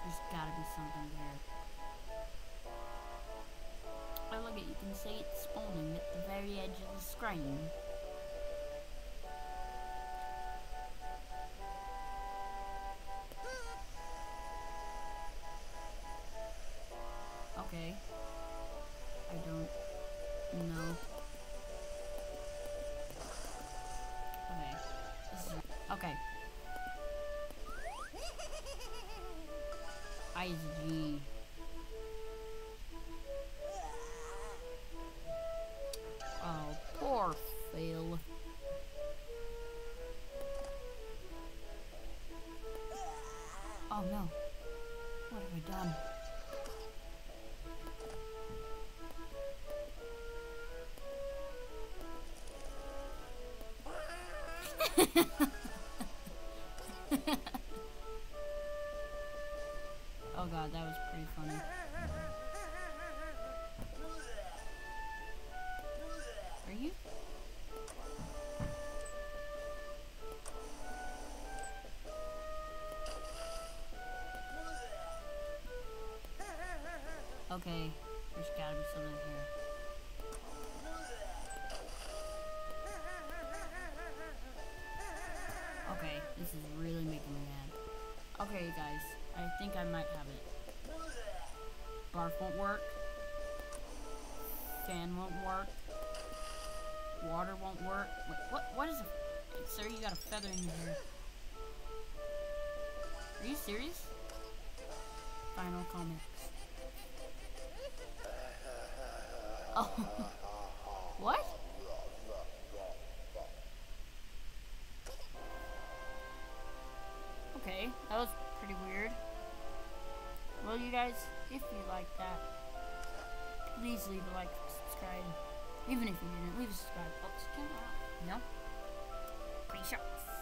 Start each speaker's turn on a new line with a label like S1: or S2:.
S1: There's gotta be something there. Oh, look at, you can see it spawning at the very edge of the screen. Okay. I don't know. Okay. This is... Okay. I is a G. Oh, poor Phil. Oh no. What have I done? Oh god, that was pretty funny. Are you? Okay, there's gotta be something here. Okay, this is really making me mad. Okay, guys, I think I might have it. Barf won't work. Fan won't work. Water won't work. Wait, what is it? Sir, you got a feather in your hair. Are you serious? Final comments. Oh. What? Okay, that was pretty weird. Well, you guys, if you like that, please leave a like, subscribe. Even if you didn't, leave a subscribe. Oh, no? Pretty shots.